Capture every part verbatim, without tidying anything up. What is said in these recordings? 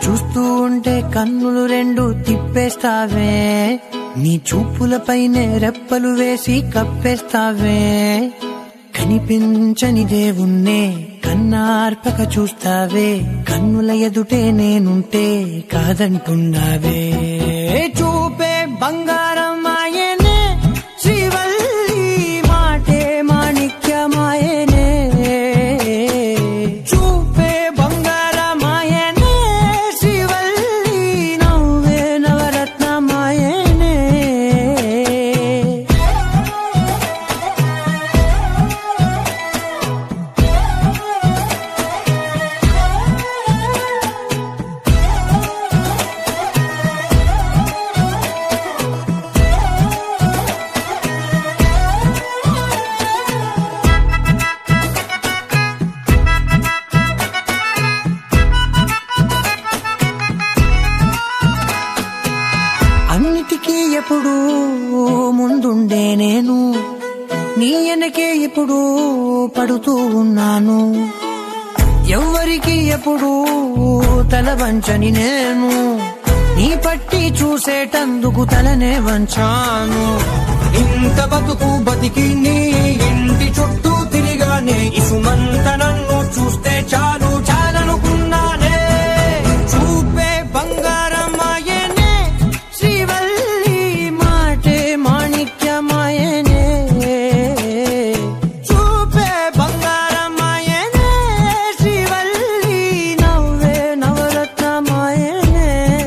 చూస్తూ ఉంటే కన్నులు రెండు తిప్పేస్తావే, నీ చూపులపైనే రెప్పలు వేసి కప్పేస్తావే. కనిపించని దేవుణ్ణే కన్నార్పక చూస్తావే, కన్నుల ఎదుటే నేనుంటే కాదంటున్నావే. చూపే బంగారం ఆయనే, శ్రీవల్లి మాటే మాణిక్యమాయనే. చూపే బంగారం ఆయనే, శ్రీవల్లి నవ్వే నవరత్నమాయనే. అన్నిటికీ ఎప్పుడు ముందుండే నేను, నీ వెనకే ఎప్పుడు పడుతూ ఉన్నాను. ఎవ్వరికి ఎప్పుడు తల వంచని నేను, నీ పట్టి చూసేటందుకు తలనే వంచాను. ఇంత బతుకు బతికి నీ ఇంటి చుట్టూ తిరిగానే, ఇసుమంత నన్ను చూస్తే చాలు చాలనుకున్నానే. చూపే బంగారం ఆయనే, శ్రీవల్లి మాటే మాణిక్యమాయనే. చూపే బంగారం ఆయనే, శ్రీవల్లి నవ్వే నవరత్నమాయనే.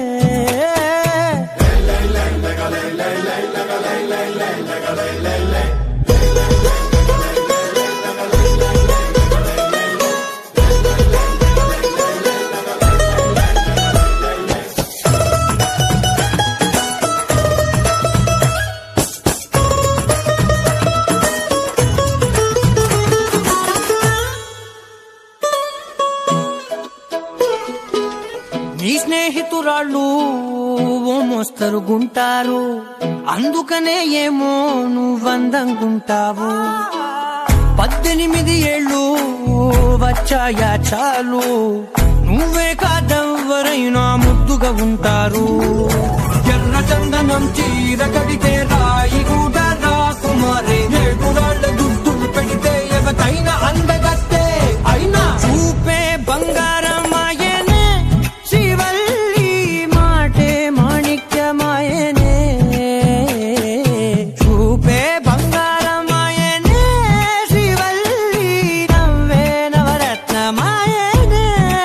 నీ స్నేహితురాళ్ళు ఓ మోస్తరు గుంటారు, అందుకనే ఏమో నువ్వందంగుంటావు. పద్దెనిమిది ఏళ్ళు వచ్చాయా చాలు, నువ్వే కాదెవ్వరైనా ముద్దుగా ఉంటారు. ఎర్ర చందనం చీర కడితే రాయి కూడా రాకుమారే, ఏడురాళ్ళ దుద్దులు పెడితే ఎవతైనా అందగత్తే అయినా. చూపే బంగారం ఆయనే, శ్రీవల్లి మాటే మాణిక్యమాయనే. చూపే బంగారం ఆయనే, శ్రీవల్లి నవ్వే నవరత్నమాయనే.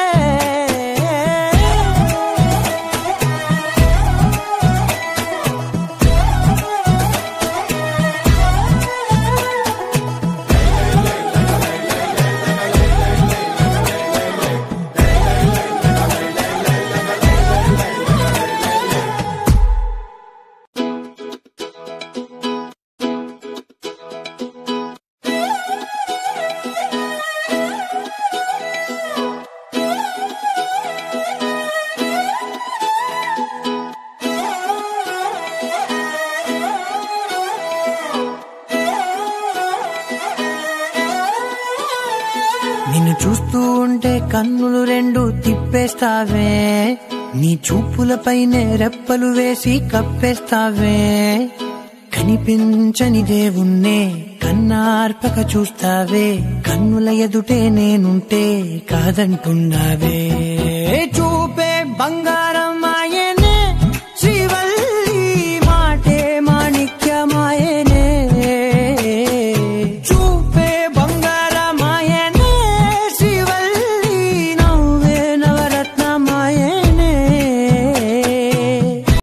నిన్ను చూస్తూ ఉంటే కన్నులు రెండు తిప్పేస్తావే, నీ చూపులపైనే రెప్పలు వేసి కప్పేస్తావే. కనిపించని దేవుణ్ణే కన్నార్పక చూస్తావే, కన్నుల ఎదుటే నేనుంటే కాదంటున్నావే. చూ